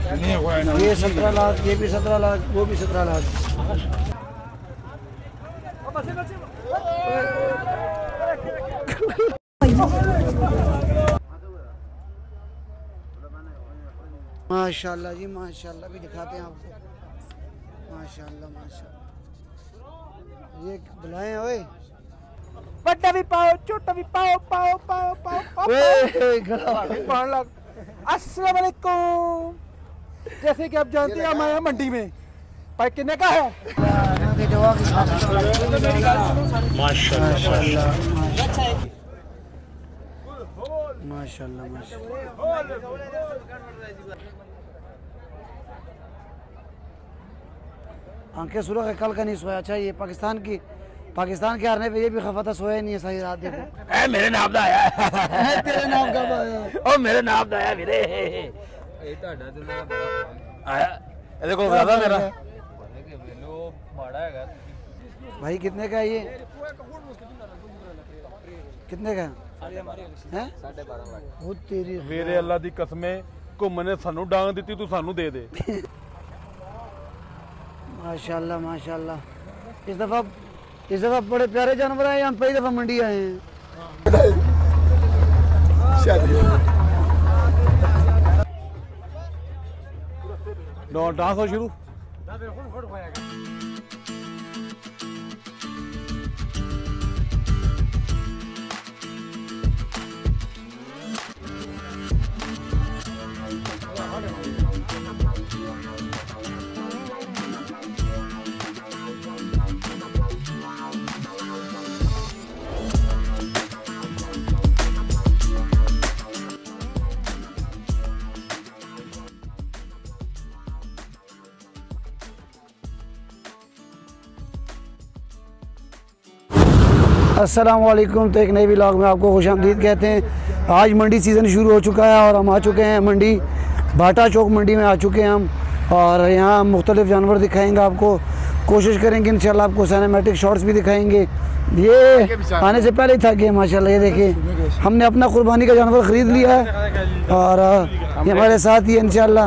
ये 17 लाख, ये भी 17 लाख, वो भी 17 लाख। माशाल्लाह जी माशाल्लाह, भी दिखाते हैं आपको। माशाल्लाह माशाल्लाह, ये बुलाए ओए, बड़ा भी पाओ, छोटा भी पाओ, पाओ पाओ पाओ पाओ। अस्सलाम वालेकुम। जैसे कि आप जानते हैं हमारे यहाँ मंडी में भाई कितने का है? माशाल्लाह माशाल्लाह आंखें सुरख है, कल का नहीं सोया। अच्छा ये पाकिस्तान के हारने पे ये भी खफा था, सोया नहीं है सारी रात। देखो मेरे नाम दा आया तेरे नाम का ओ मेरे नाम दा आया वीरे ਇਹ ਤੁਹਾਡਾ ਤੇ ਮੇਰਾ ਬੜਾ ਆਇਆ ਇਹਦੇ ਕੋਲ ਜ਼ਿਆਦਾ ਮੇਰਾ ਮੈਨੂੰ ਮਾੜਾ ਹੈਗਾ। भाई कितने का है ये? कितने का है? 12.5 ਲੱਖ। वो तेरी वीरे अल्लाह दी कसमें घुम्म ने सानू डांग दी, तू सानू दे दे। माशाल्लाह माशाल्लाह, इस दफा बड़े प्यारे जानवर आए। हम पहली दफा मंडी आए हैं। डांस हो शुरू। अस्सलाम वालेकुम। तो एक नए व्लॉग में आपको खुशामदीद कहते हैं। आज मंडी सीज़न शुरू हो चुका है और हम आ चुके हैं मंडी, भाटा चौक मंडी में आ चुके हैं हम। और यहाँ मुख्तलिफ जानवर दिखाएंगे आपको, कोशिश करेंगे इंशाल्लाह आपको सिनेमैटिक शॉट्स भी दिखाएंगे। ये आने से पहले ही था कि माशाल्लाह, ये देखिए हमने अपना कुर्बानी का जानवर ख़रीद लिया है और ये हमारे साथ ही इंशाल्लाह।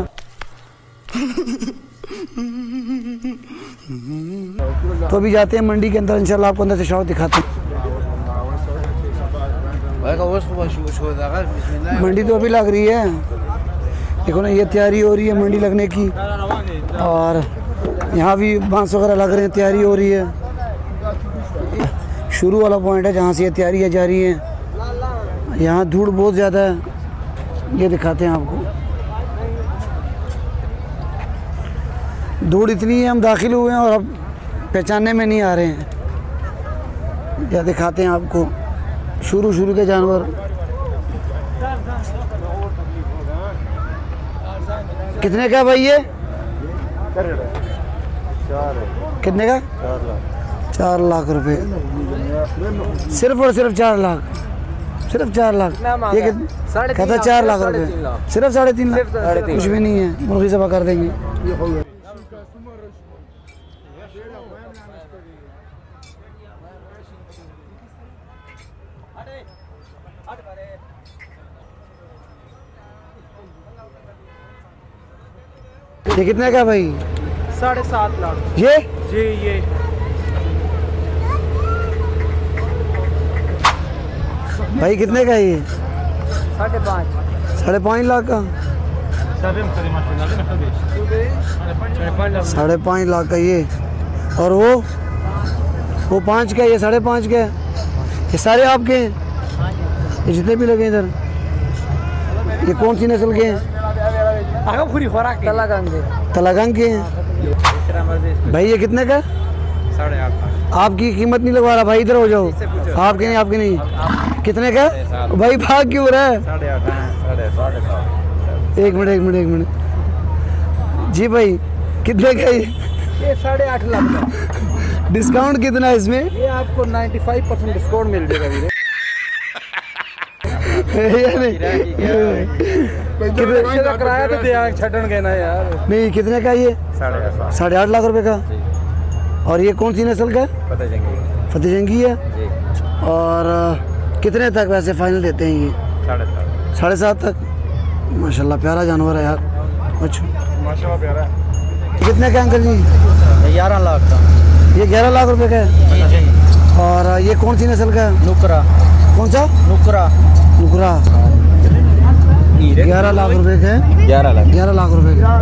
तो अभी जाते हैं मंडी के अंदर, इंशाल्लाह आपको अंदर से शॉट दिखाते हैं। मंडी तो अभी लग रही है, देखो ना, ये तैयारी हो रही है मंडी लगने की। और यहाँ भी बांस वगैरह लग रहे हैं, तैयारी हो रही है। शुरू वाला पॉइंट है जहाँ से ये तैयारियाँ जा रही हैं। यहाँ धूड़ बहुत ज़्यादा है, ये दिखाते हैं आपको। धूड़ इतनी है, हम दाखिल हुए हैं और अब पहचानने में नहीं आ रहे हैं। यह दिखाते हैं आपको शुरू के जानवर। कितने का भाई ये? कितने का? 4 लाख रुपए। सिर्फ और सिर्फ 4 लाख, सिर्फ 4 लाख। ये कहता 4 लाख रुपए, सिर्फ 3.5 लाख। कुछ भी नहीं है, मुर्गी ज़बह कर देंगे। ये कितने का भाई? 7.5 लाख। ये जी ये भाई कितने का है ये? 5.5। 5.5 लाख का? 5.5 लाख का ये। और वो 5 का, ये 5.5 का। ये सारे आपके हैं, ये जितने भी लगे इधर? ये कौन सी नस्ल के हैं? तलागंग के हैं। भाई ये कितने का? 8.5 आपकी कीमत नहीं लगवा रहा भाई, इधर हो जाओ। आपके नहीं। कितने का भाई? भाग क्यों रहा है? 8.5। एक मिनट जी भाई, कितने का ये? 8.5 लाख का। डिस्काउंट कितना है इसमें? ये आपको 95% डिस्काउंट मिल जाएगा वीरे। किराया तो छटन गए ना यार। नहीं, कितने का ये? 8.5 लाख रुपए का। और ये कौन सी नस्ल का है? फतेह जंगी है। और कितने तक वैसे फाइनल देते हैं ये? 7.5 तक। माशाल्लाह प्यारा जानवर है यार। अच्छा माशाल्लाह प्यारा है। कितने का अंकल जी? 11 लाख का। ये 11 लाख रुपए का है। जी जी। और ये कौन सी नस्ल का है? नुकरा। कौन सा? नुकरा। नुकरा। 11 लाख रुपए का है। 11 लाख रुपए का।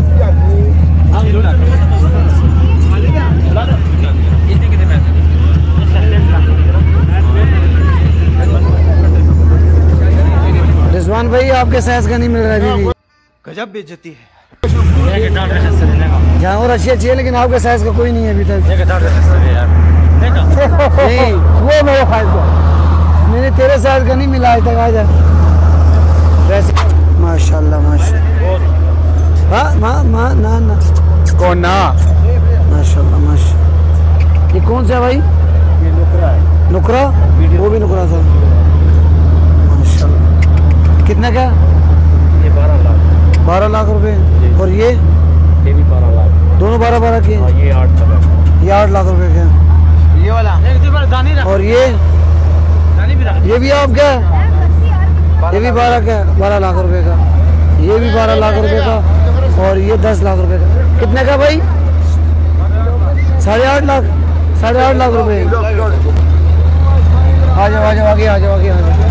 रिजवान भाई आपके साइज का नहीं मिल रहा है अभी भी। गजब बेइज्जती है। जानवर अच्छी है लेकिन आपके साइज का कोई नहीं है अभी तक। नहीं वो मेरे साइज का, मैंने तेरे साइज का नहीं मिला आज तक। आ जा वैसे माशाल्लाह माशाल्लाह। हाँ ना कौन ना? माशाल्लाह माशाल्लाह। ये कौन सा है भाई? ये नुकरा है। नुकरा? वो भी नुकरा था माशाल्लाह। कितने का? ये 12 लाख। 12 लाख रुपए। और ये भी 12 लाख। दोनों 12 के? ये 8 लाख। ये 8 लाख रुपए के। ये वाला और ये भी आपका है? ये भी 12 लाख रुपए का। ये भी 12 लाख रुपए का। और ये 10 लाख रुपए का। कितने का भाई? 8.5 लाख। 8.5 लाख रुपए। आ जाओ आगे आ जाओ।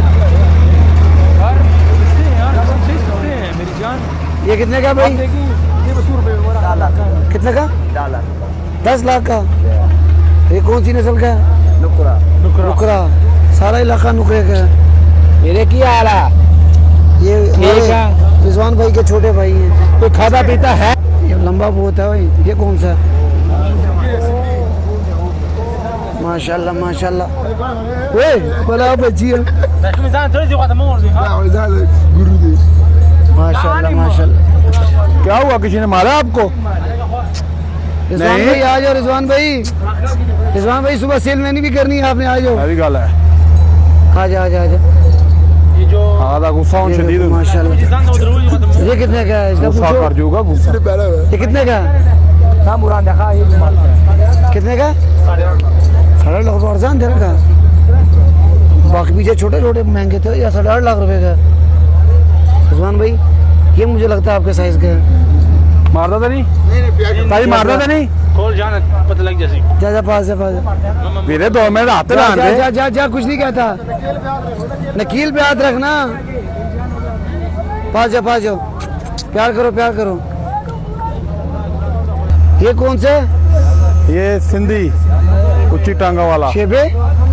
ये कितने का भाई? कितने का? 10 लाख का। ये कौन सी नस्ल का है? नुकरा। सारा इलाका नुकरे का है। मेरे की आला ये हमारे रिजवान भाई के छोटे भाई हैं। कोई खाता पीता है? ये लंबा बहुत है भाई। ये कौन सा? माशाल्लाह माशाल्लाह। ओए बड़ा बच्ची है। माशाल्लाह माशाल्लाह। क्या हुआ, किसी ने मारा आपको? रिजवान भाई आ जाओ। रिजवान भाई सुबह सेल मैंने भी करनी है आपने। आ जाओ। अभी गल है। आ जा आधा गुस्सा हूं शदीद। माशाल्लाह। ये कितने का है? इसका गुस्सा पूछो। कर जाऊंगा गुस्सा। ये कितने का? कितने का? 8.5 लाख और जान दे रखा। बाकी पीछे छोटे महंगे थे। या 8.5 लाख रुपए का। रिजवान भाई ये मुझे लगता है आपके साइज का है। मारदा तो नहीं? ताई मारदा तो नहीं? खोल जाना पता लग जैसी। जा पास मेरे 2 मिनट हाथ ला जा कुछ नहीं कहता। नकील पे हाथ रखना। पास जाओ। प्यार करो। ये कौन सा? ये सिंधी उच्ची टांगा वाला शेबे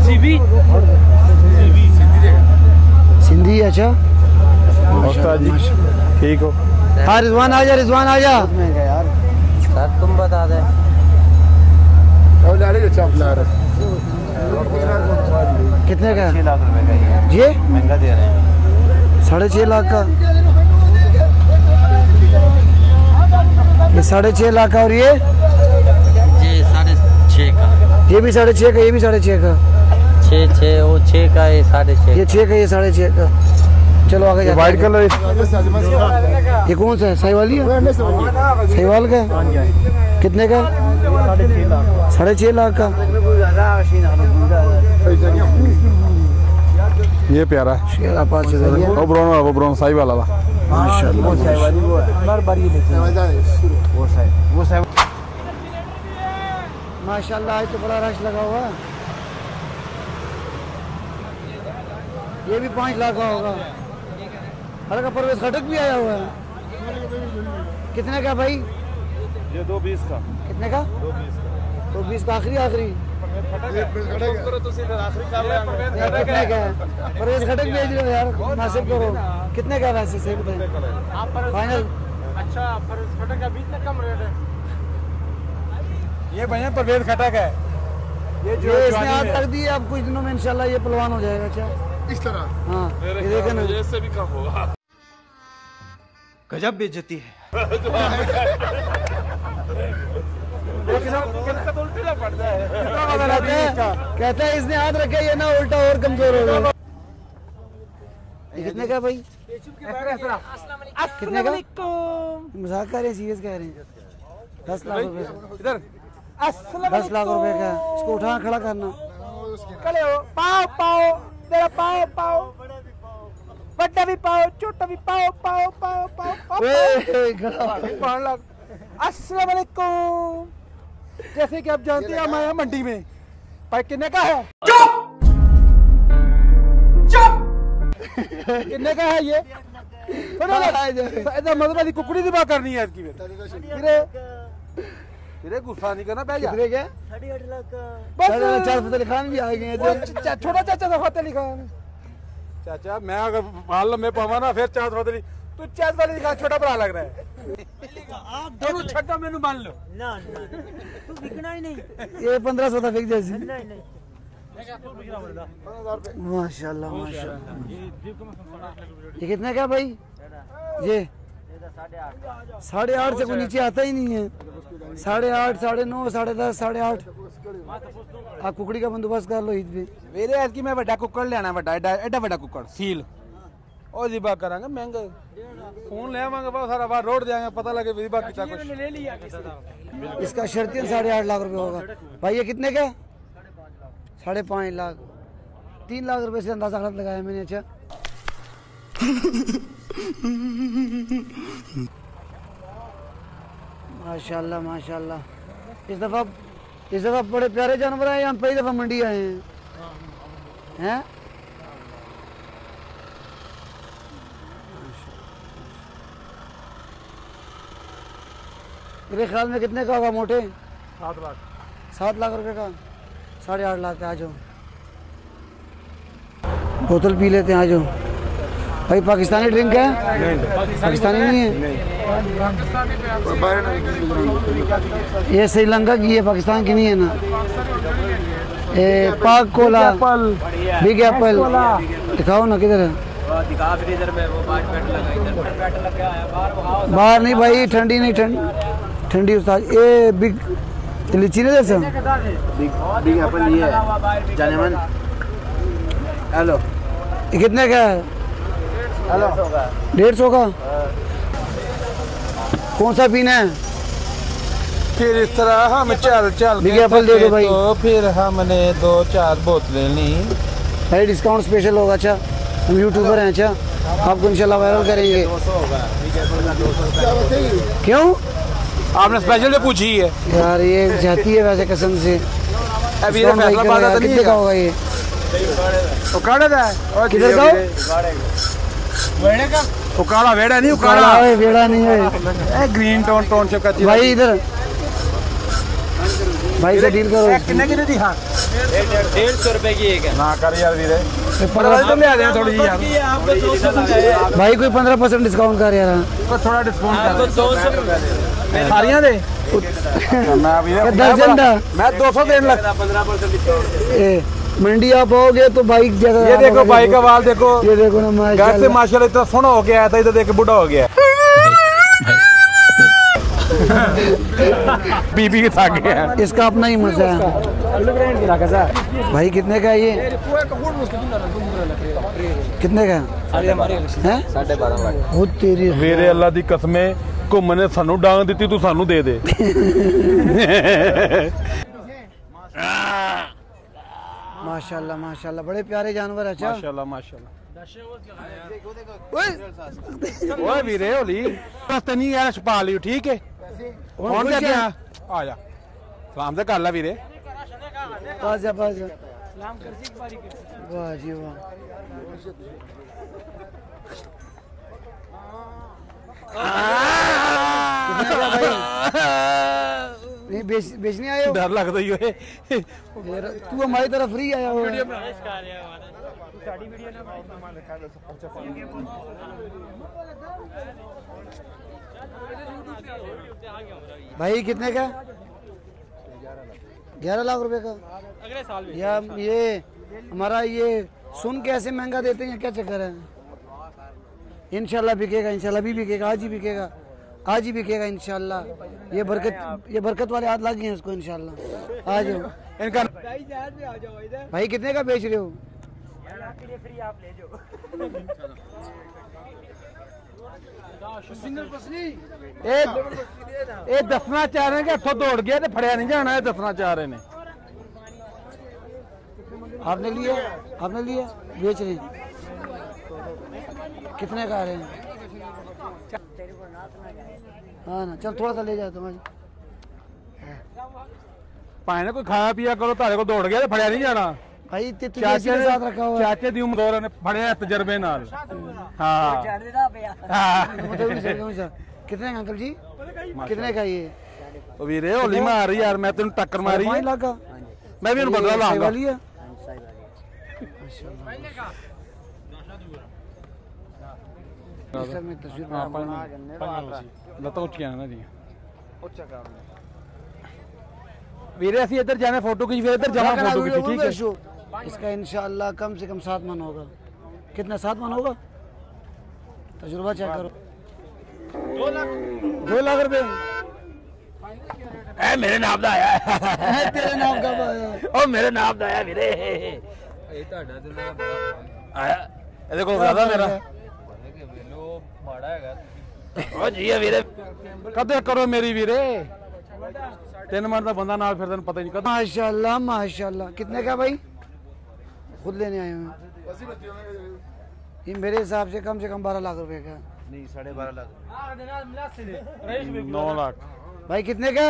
सिंधी। अच्छा उस्ताद जी ठीक हो? हाँ रिजवान आ जा। सर तुम बता दे। कितने का? 6 लाख रुपए का। ये महंगा दे रहे हैं। 6.5 लाख का। ये 6.5 लाख का। और ये 6.5 का। ये भी 6.5 का। ये भी 6.5 का। 6 वो 6 का। ये 6.5। ये 6 का। ये 6.5 का। चलो आगे जाते हैं। व्हाइट कलर ये कौन सा है? साहिवाली है? साहिवाल का है? कितने का? 6.5 लाख का। ये प्यारा है। शेरा पास से वो ब्राउन साई वाला था। माशाल्लाह। माशाल्लाह आज तो बड़ा रश लगा हुआ है। ये भी 5 लाख का होगा। हल्का परवेज खटक भी आया हुआ है। कितने का भाई? ये 2.20 का। कितने का? 2.20 का। आखिरी कितने का है? परवेज खटक भेज रहे हो यार, मुनासिब करो। कितने का वैसे सही बताइए फाइनल? अच्छा परवेज खटक का 20 तक कम रेट है। ये भैया परवेज खटक है। ये इसने हाथ रख दी। अब कुछ दिनों में इंशाल्लाह ये पहलवान हो जाएगा। क्या इस तरह? हाँ ये देखे ना। इससे भी कम होगा। गजब बेइज्जती है। कहता है इसने हाथ रखा ये ना उल्टा और कमजोर होगा। कितने का भाई? कितने का? मजाक कर रहे हैं सीरियस कह रहे हैं? 10 लाख रुपए। इधर 10 लाख रुपए का। इसको उठा खड़ा करना। पाओ तेरा पाओ बड़ा भी पाओ छोटा भी पाओ 5 लाख अस्सलाम वालेकुम। जैसे कि आप जानते हैं हम आए हैं मंडी में। भाई कितने का है? कितने का है ये? मतलब कुकड़ी की बात करनी है इसकी फिर गुस्सा नहीं करना पै जा। कितने के? 8.5 लाख का। चार फतेह खान भी आ गए हैं। छोटा चाचा था फतेह अली खान। चाचा मैं अगर बाल लंबे पावा ना फिर चार फतेह अली तू चार फतेह अली खान छोटा भरा लग रहा है। आप छड्डा मैनू मान लो ना ना तू बिकना ही नहीं। ये 1500 था फिक जैसी। नहीं नहीं माशाल्लाह माशाल्लाह। ये कितने का भाई? ये 8.5 से कोई नीचे आता ही नहीं है। 8.5, 9.5, 10.5, 8.5। आप कुकड़ी का बंदोबस्त कर लो ईद पे। मेरे आज की मैं बड़ा कुकड़ लेना एडा बड़ा कुकड़ सील और जिबा करांगे महंगे फोन ले आवांगे बहुत सारा बार रोड देंगे पता लगे जिबा कितना कुछ ले लिया। इसका शर्तियन 8.5 लाख रुपए होगा भाई। ये कितने का? 5.5 लाख। 3 लाख रुपए से अंदाजा गलत लगाया मैंने। अच्छा माशाल्लाह माशाल्लाह। इस दफा बड़े प्यारे जानवर आए। हम पहली दफा मंडी आए हैं। मेरे ख्याल में कितने का होगा मोटे? 7 लाख। 7 लाख रुपए का। 8.5 लाख का। आ जाओ बोतल पी लेते हैं। आ जाओ भाई। पाकिस्तानी ड्रिंक है? पाकिस्तानी नहीं है। ये श्रीलंका की है, पाकिस्तान की नहीं है ना। पाक कोला, बिग एप्पल दिखाओ ना। किधर है? बाहर नहीं भाई, ठंडी नहीं। ठंडी उस्ताद। ये बिग लीची नहीं जैसा बिग एप्पल ये है जानेमन। हेलो ये कितने का है? 150 का। कौन सा पीना है? फिर इस तरह हम चल बिग एप्पल दे दो भाई। तो फिर हमने 2-4 बोतलें ली भाई। डिस्काउंट स्पेशल होगा। अच्छा हम यूट्यूबर हैं। अच्छा आपको इंशाल्लाह वायरल करेंगे। क्यों? आपने स्पेशल से पूछी है यार? ये जाती है वैसे कसम से। अभी ये फैसला बात नहीं कितने का होगा ये? उकाड़ा का है और किधर का? उकाड़ा वेड़ा नहीं उकाड़ा है, वेड़ा नहीं है। ग्रीन टाउनशिप का भाई इधर भाई से डील करो। कितने दी? हाँ 150 रुपए की एक है ना कर यार वीरे। 15 तो ले आ जाए थोड़ी यार। भाई कोई 15% डिस्काउंट कर यार। थोड़ा डिस्काउंट कर 200 सारियां दे। दर्जन दा मैं 200 देने लग। 15% मंडी आप आओगे तो बाइक जगह। ये देखो बाइक का वाल देखो। ये देखो ना माशाल्लाह। माशाल्लाह इतना सोना हो गया था। इधर देख के बूढ़ा हो गया। बीबी के साथ गया। इसका अपना ही मजा है भाई। कितने का है ये? कितने का है? 12.5 लाख। बहुत तेरी मेरे अल्लाह दी कसमें घुम्म ने सानू डांग दी तू सानू दे दे। माशाल्लाह माशाल्लाह। बड़े प्यारे जानवर। अच्छा माशाल्लाह माशाल्लाह। ओए वीरे होली रास्ते नहीं यार छुपा लियो ठीक है। कौन कहते हैं? आ जा सलाम से कर ला वीरे। पास जा पास जा। वाह जी वाह। नहीं बेचने आए हो? डर लगता ही है। तू हमारी तरफ फ्री आया हो। भाई कितने का? 11 लाख रुपए का। अगले साल या ये हमारा ये सुन के ऐसे महंगा देते हैं क्या चक्कर है? इंशाल्लाह बिकेगा। इंशाल्लाह भी बिकेगा। आज ही बिकेगा। आज ही बिकेगा इंशाल्लाह। ये बरकत वाले हाथ लग गए हैं इसको इंशाल्लाह। आ जाओ इनका भाई। कितने का बेच रहे हो? ये दसना चाह रहे हैं कि हथों दौड़ गया तो फड़िया नहीं जाना। दसना चाह रहे हैं। आपने लिया? आपने लिया? बेच रहे हैं? कितने का आ रहे हैं? हाँ ना चल थोड़ा सा ले जाता हूँ भाई ने कोई खाया पिया करो तारे को दौड़ गया फड़िया नहीं जाना भाई तुझे इसी के साथ रखा हुआ है चाचे दी उम्र ने फड़िया तजर्बे नाल हाँ कितने का अंकल जी कितने का ये वीरे होली मार यार मैं तेन टक्कर मारी 5 लाख का मैं भी बदला लाऊंगा वाली है में तस्वीर लता उच्चियां ना जी वीरे असि इधर जाने फोटो खींच फिर इधर जाना फोटो खींच ठीक है इसका इंशाल्लाह कम से कम 7 मन होगा कितना 7 मन होगा तजुर्बा चेक करो 2 लाख रुपए ए मेरे नाम दा आया तेरे नाम का आया ओ मेरे नाम दा आया वीरे ਇਹ ਤੁਹਾਡਾ ਤੇ ਮੇਰਾ ਬੜਾ ਆਇਆ ਇਹਦੇ ਕੋਲ ਜ਼ਿਆਦਾ ਮੇਰਾ ਕਿ ਮੈਨੂੰ ਮਾੜਾ ਹੈਗਾ ਤੁਸੀਂ ਓ ਜੀ ਵੀਰੇ ਕਦੇ ਕਰੋ ਮੇਰੀ ਵੀਰੇ 3 ਮਨ ਦਾ ਬੰਦਾ ਨਾਲ ਫਿਰ ਤੈਨੂੰ पता ही नहीं कद माशाल्लाह माशाल्लाह कितने का भाई खुद लेने आए हैं ये मेरे हिसाब से कम 12 लाख रुपए का नहीं 12.5 लाख 9 लाख भाई कितने का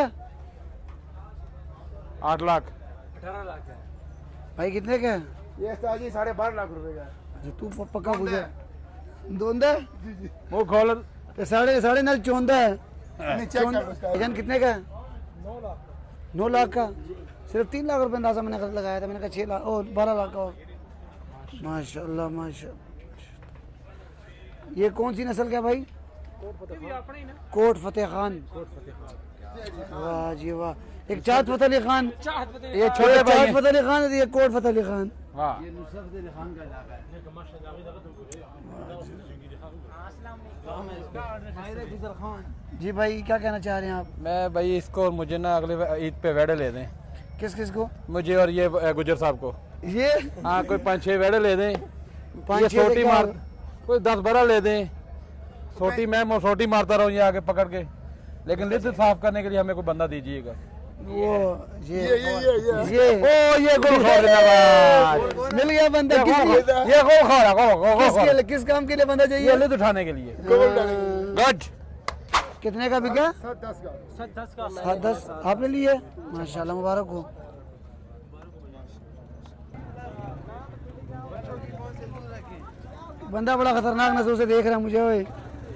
8 लाख 18 लाख है भाई कितने का ये जी 12.5 लाख रुपए का जो तू पक्का पूछे दोंदा वो खोल तो साढ़े नल चौंदा है भाईजान कितने का 9 लाख का सिर्फ 3 लाख रुपए अंदाजा मैंने गलत लगाया था मैंने कहा 6 लाख और 12 लाख का माशाल्लाह माशाल्लाह ये कौन सी नस्ल का भाई कोट फतेह खान वाह जी वाह एक चाहत फतेह अली खान ये छोटे भाई चाहत फतेह अली खान है ये कोट फतेह अली खान वाह जी भाई क्या कहना चाह रहे हैं आप मैं भाई इसको और मुझे ना अगले ईद पे वेड़े ले दें किस किस को मुझे और ये गुजर साहब को ये हाँ कोई 5-6 वेड़े ले दें 5-6 सोटी क्या मार होगा? कोई 10-12 ले दें सोटी मैं सोटी मारता रहूँ ये आगे पकड़ के लेकिन लिद साफ करने के लिए हमें कोई बंदा दीजिएगा वो ये ओ ये गोल खा देना भाई मिल गया बंदा ये गोल खा रहा किस काम के लिए बंदा ये चाहिए लिद उठाने के लिए गुड कितने का बिका 7-10 का 7-10 आपने लिए माशाल्लाह मुबारक हो बंदा बड़ा खतरनाक नजरों से देख रहा है मुझे ओए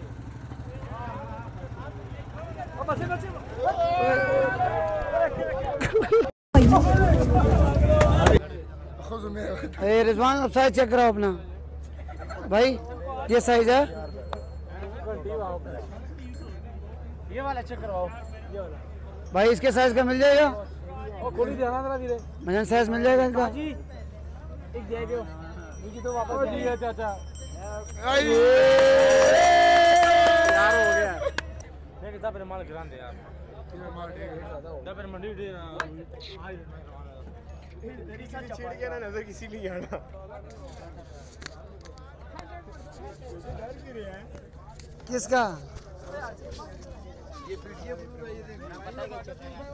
रिजवान अब साइज चेक कराओ अपना भाई ये साइज है ये वाला चेक करवाओ भाई इसके साइज का मिल जाएगा गोली देना जरा वीरे मजन साइज मिल जाएगा इसका एक दे दो मुझे तो वापस ओ जी चाचा यार हो गया मैं कितना पर माल गिरा दे यार दबर मंडी दे छेड़ गया ना नजर किसी नहीं आना किसका ये वीडियो ये देखना पता है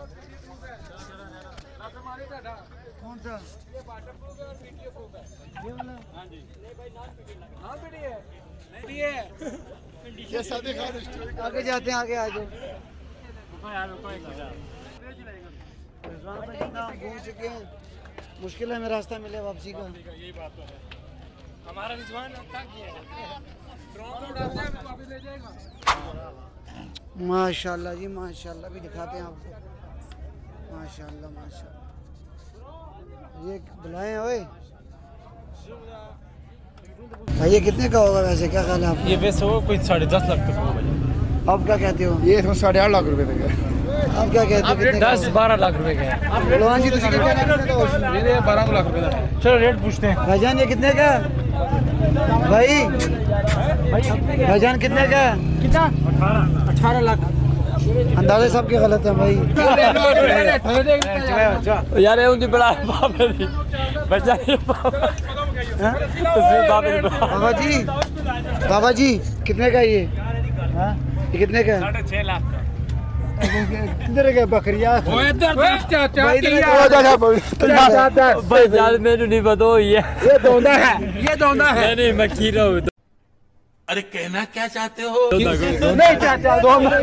कौन सा ये वाटर प्रूफ है और वीडियो प्रूफ है ये वाला हां जी नहीं भाई नॉन पीडी है नहीं है ये सादे खान आगे जाते हैं आगे आ जाओ रुको यार रुको एक मिनट रिजवान भाई जितना हम घूम चुके हैं मुश्किल है में रास्ता मिले वापसी का यही बात तो है हमारा रिजवान तक किया है ड्रोन उड़ाता है वापस ले जाएगा माशाल्लाह जी माशाल्लाह भी दिखाते हैं आपको माशाल्लाह माशाल्लाह ये बुलाए ओए भाई ये कितने का होगा वैसे क्या ख्याल है आपका ये वैसे हो कोई 10.5 लाख तक होगा भाई आप क्या कहते हो ये 8.5 लाख रुपए तक है आप क्या कहते हो कितने का 10-12 लाख रुपए का है लोहान जी तुझे कितने का मेरे 12 लाख रुपए का चलो रेट पूछते हैं भाईजान ये कितने का भाई भाईजान कितने का कितना 18 लाख अंदाजे सबके गलत है भाई यार ये उनकी बड़ा बाप है बच्चा बाबा जी कितने का ये कितने का 6.5 लाख का किधर गए बकरिया भाई मैंने नहीं पता ये दोंदा है नहीं मैं खीरा हूँ। अरे कहना क्या चाहते हो? नहीं चाचा, 2 मिनट।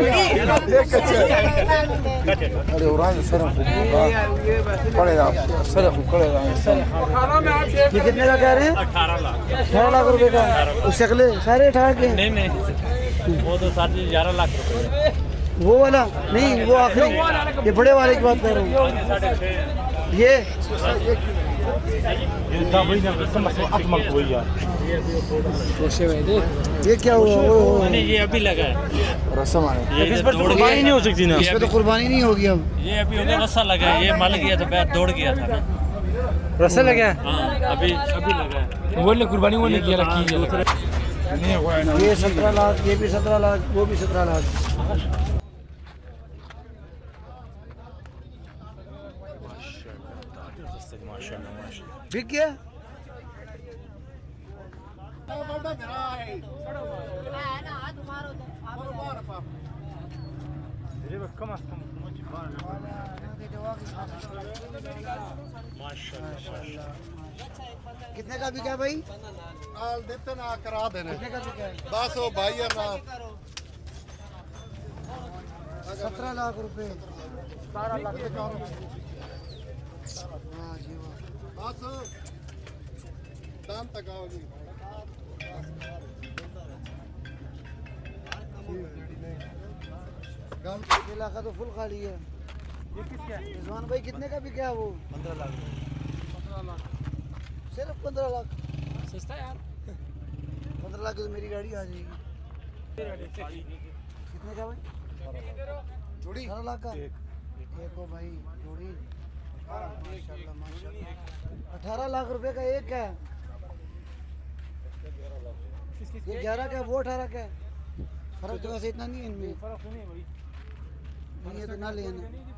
ये कितने का कह रहे हैं? 18 लाख रुपए का। उस शक्ले सारे 18 के? नहीं वो तो 11 लाख रुपए। वो वाला नहीं, वो आखिरी, ये बड़े वाले की बात कर रहा हूँ। ये क्या हुआ? ये अभी लगा है रस्म आने, इस पर तो कुर्बानी नहीं हो सकती ना। इस पे तो कुर्बानी नहीं होगी अब। ये अभी उधर रस्सा लगा है, ये मल गया था, बैठ दौड़ गया था ना। रस्सा लगा है? हाँ अभी लगा है। वो ले कुर्बानी वो नहीं किया रखी है। ये 17 लाख, ये भी 17 लाख, वो भी 17 लाख। बिक गया? कितने का बिका भाई? देते ना करा देने। कितने का बिका है? बस वो भाई है ना 17 लाख रुपए। 12 लाख के काम। हाँ जी वाह। बस दाम तक आओगी। इलाका तो फुल खाली है। ये किसका है? रिजवान भाई कितने का बिका है वो? 15 लाख। 15 लाख, सिर्फ 15 लाख। सस्ता यार। 15 लाख की तो मेरी गाड़ी आ जाएगी। कितने का भाई? जोड़ी 18 लाख का। देखो भाई जोड़ी, माशाल्लाह माशाल्लाह। 18 लाख रुपए का एक है। ये 11 का, वो 18 का है। फर्क तो वैसे इतना नहीं है इनमें। ये तो ना लेना।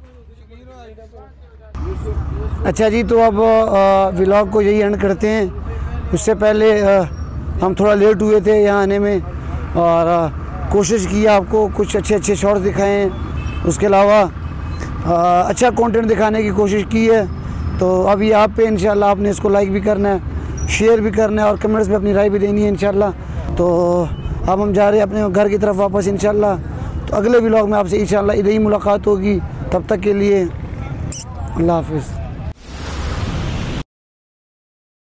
अच्छा जी, तो अब व्लॉग को यही एंड करते हैं। उससे पहले हम थोड़ा लेट हुए थे यहाँ आने में, और कोशिश की आपको कुछ अच्छे शॉट्स दिखाएं, उसके अलावा अच्छा कंटेंट दिखाने की कोशिश की है। तो अभी आप पे इंशाल्लाह आपने इसको लाइक भी करना है, शेयर भी करना है और कमेंट्स में अपनी राय भी देनी है इंशाल्लाह। तो अब हम जा रहे हैं अपने घर की तरफ वापस इंशाल्लाह। तो अगले व्लॉग में आपसे इंशाल्लाह इधर ही मुलाकात होगी। तब तक के लिए अल्लाह हाफिज़।